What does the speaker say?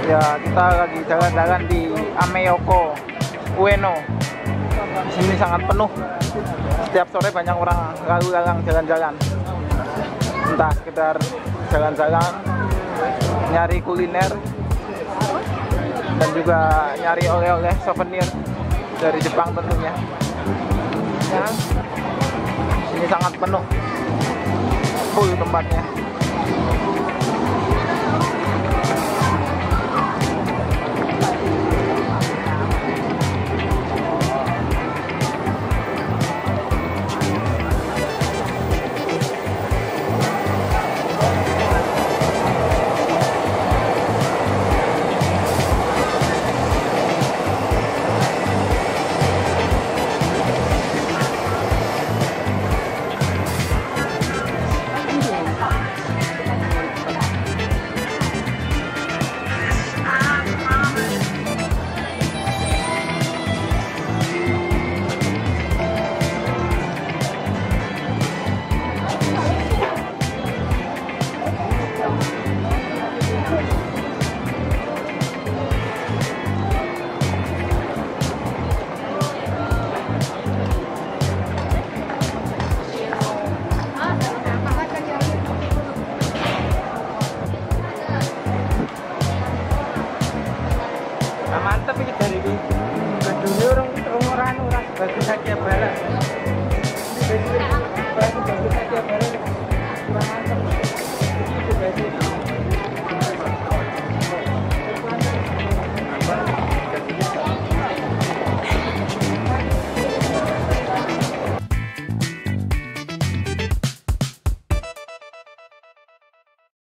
Ya, kita lagi jalan-jalan di Ameyoko Ueno. Di sini sangat penuh. Setiap sore banyak orang lalu lalang jalan-jalan. Entah sekedar jalan-jalan, nyari kuliner, dan juga nyari oleh-oleh souvenir dari Jepang tentunya. Ya, ini sangat penuh, full tempatnya. Mantap ini dari ini. Gedungnya orang sebagus Akihabara. Bagus Akihabara.